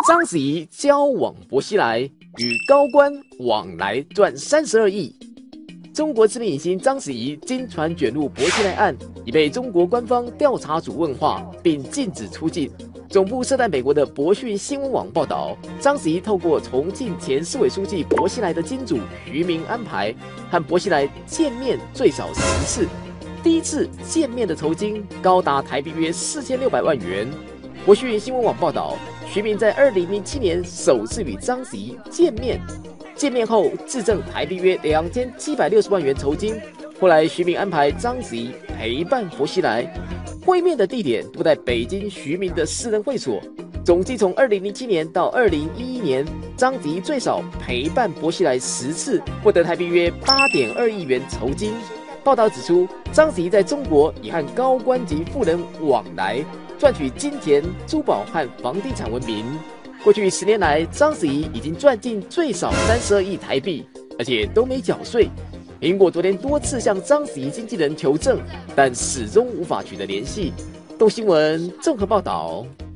章子怡交往薄熙来，与高官往来赚32亿。中国知名影星章子怡经传卷入薄熙来案，已被中国官方调查组问话，并禁止出境。总部设在美国的博讯新闻网报道，章子怡透过重庆前市委书记薄熙来的金主徐明安排，和薄熙来见面最少10次。第一次见面的酬金高达台币约4600万元。博讯新闻网报道，徐明在2007年首次与章子怡见面，见面后自赠台币约2760万元酬金。后来徐明安排章子怡陪伴薄熙来，会面的地点都在北京徐明的私人会所。总计从2007年到2011年，章子怡最少陪伴薄熙来10次，获得台币约8.2亿元酬金。报道指出，章子怡在中国已和高官级富人往来，赚取金钱、珠宝和房地产闻名。过去10年来，章子怡已经赚进最少32亿台币，而且都没缴税。苹果昨天多次向章子怡经纪人求证，但始终无法取得联系。动新闻综合报道。